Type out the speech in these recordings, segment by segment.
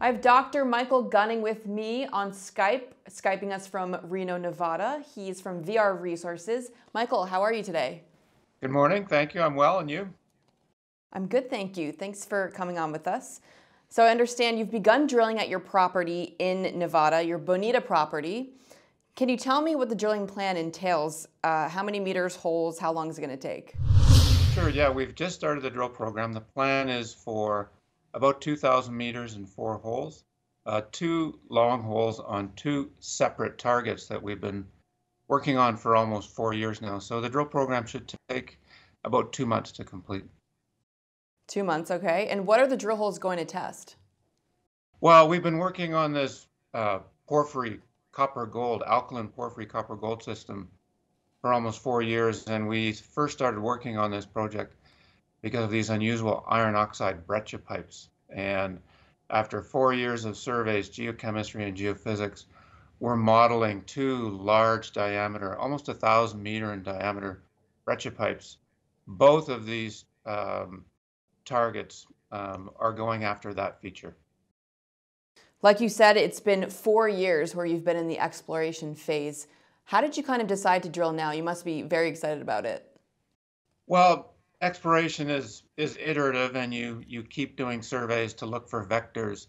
have Dr. Michael Gunning with me on Skype, Skyping us from Reno, Nevada. He's from VR Resources. Michael, how are you today? Good morning. Thank you. I'm well. And you? I'm good, thank you. Thanks for coming on with us. So I understand you've begun drilling at your property in Nevada, your Bonita property. Can you tell me what the drilling plan entails? How many meters, holes, how long is it going to take? Sure. Yeah, we've just started the drill program. The plan is for about 2,000 meters and 4 holes, 2 long holes on 2 separate targets that we've been working on for almost 4 years now. So the drill program should take about 2 months to complete. 2 months, okay. And what are the drill holes going to test? Well, we've been working on this porphyry copper gold, alkaline porphyry copper gold system for almost 4 years. And we first started working on this project because of these unusual iron oxide breccia pipes. And after 4 years of surveys, geochemistry and geophysics, we're modeling 2 large diameter, almost 1,000 meter in diameter breccia pipes. Both of these targets are going after that feature. Like you said, it's been 4 years where you've been in the exploration phase. How did you kind of decide to drill now? You must be very excited about it. Well, exploration is iterative, and you keep doing surveys to look for vectors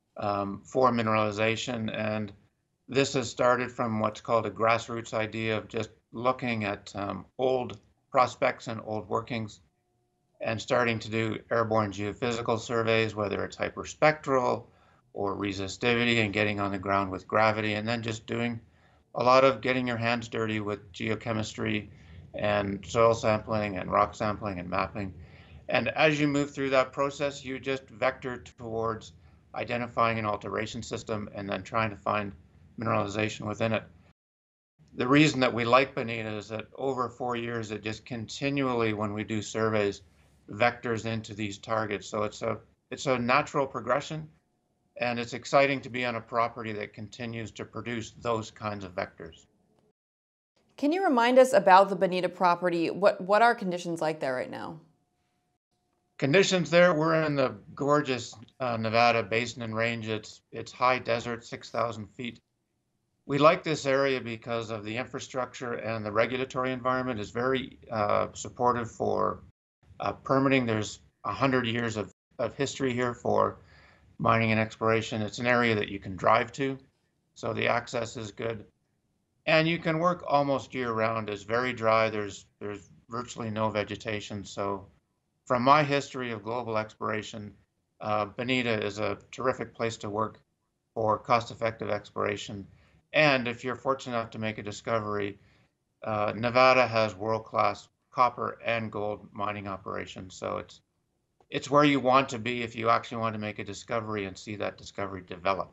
for mineralization. And this has started from what's called a grassroots idea of just looking at old prospects and old workings and starting to do airborne geophysical surveys, whether it's hyperspectral or resistivity, and getting on the ground with gravity, and then just doing a lot of getting your hands dirty with geochemistry and soil sampling and rock sampling and mapping. And as you move through that process, you just vector towards identifying an alteration system and then trying to find mineralization within it. The reason that we like Bonita is that over 4 years, it just continually, when we do surveys, vectors into these targets. So it's a natural progression, and it's exciting to be on a property that continues to produce those kinds of vectors. Can you remind us about the Bonita property? What are conditions like there right now? Conditions there, we're in the gorgeous Nevada Basin and Range. It's high desert, 6,000 feet. We like this area because of the infrastructure, and the regulatory environment is very supportive for permitting. There's 100 years of history here for mining and exploration. It's an area that you can drive to, so the access is good. And you can work almost year round. It's very dry. There's virtually no vegetation. So from my history of global exploration, Bonita is a terrific place to work for cost-effective exploration. And if you're fortunate enough to make a discovery, Nevada has world-class copper and gold mining operations. So it's where you want to be if you actually want to make a discovery and see that discovery develop.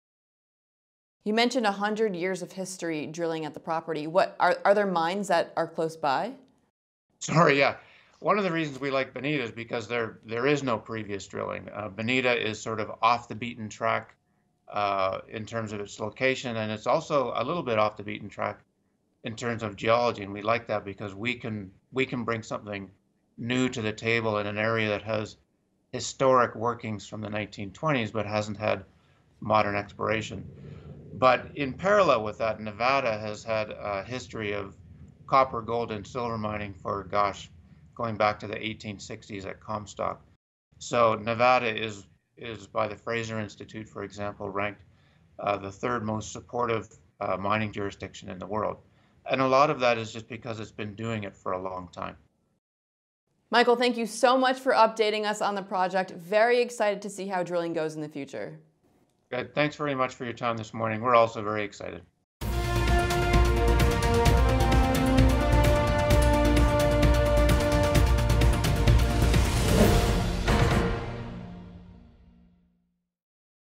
You mentioned 100 years of history drilling at the property. What are there mines that are close by? Sorry, yeah. One of the reasons we like Bonita is because there is no previous drilling. Bonita is sort of off the beaten track in terms of its location, and it's also a little bit off the beaten track in terms of geology, and we like that because we can bring something new to the table in an area that has historic workings from the 1920s but hasn't had modern exploration. But in parallel with that, Nevada has had a history of copper, gold, and silver mining for, gosh, going back to the 1860s at Comstock. So Nevada is by the Fraser Institute, for example, ranked the third most supportive mining jurisdiction in the world. And a lot of that is just because it's been doing it for a long time. Michael, thank you so much for updating us on the project. Very excited to see how drilling goes in the future. Good. Thanks very much for your time this morning. We're also very excited.